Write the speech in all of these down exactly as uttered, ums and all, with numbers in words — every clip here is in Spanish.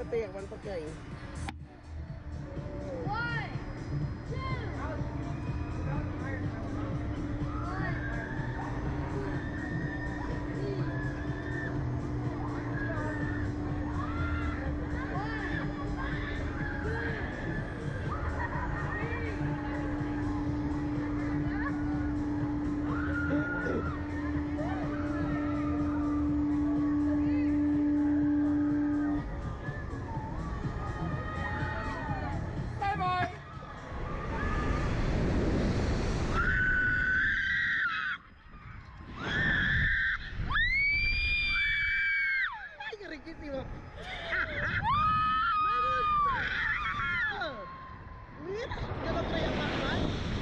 Aguántate y aguántate ahí. Riquísimo. ¡Me gustó! Mira, yo lo traía más mal.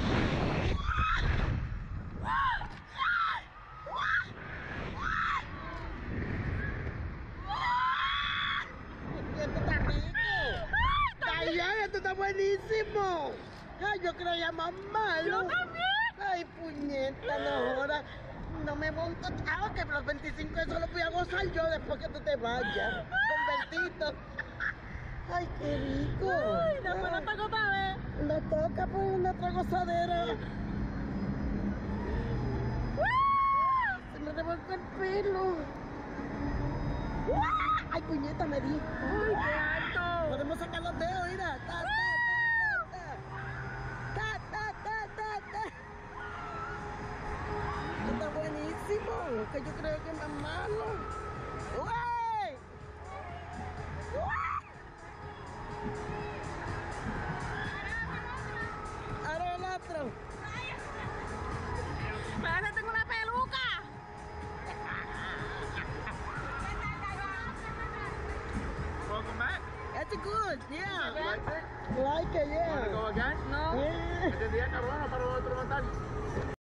Esto está rico. Ay, ay, esto está buenísimo. Ay, yo creía más malo. Yo también. Ay, puñeta, no jodas. No me monto, chao, que los veinticinco eso lo voy a gozar yo después que tú te vayas. Con Bertito. Ay, qué rico. Ay, después no toca otra vez. No toca por una otra gozadera. Se me revolvió el pelo. Ay, puñeta, me di. Ay, qué alto. Podemos sacar los dedos, mira. Ta, ta, ta, ta, ta, ta, ta, ta. Está buenísimo, que yo creo que es más malo. ¡Uy! ¡Uy! Ahora el otro. Parece que tengo una peluca. Welcome back. That's good, yeah. Like it? Like it, Wanna yeah. go again? No. Yeah. ¿Entendía, cabrón? Para otro montar.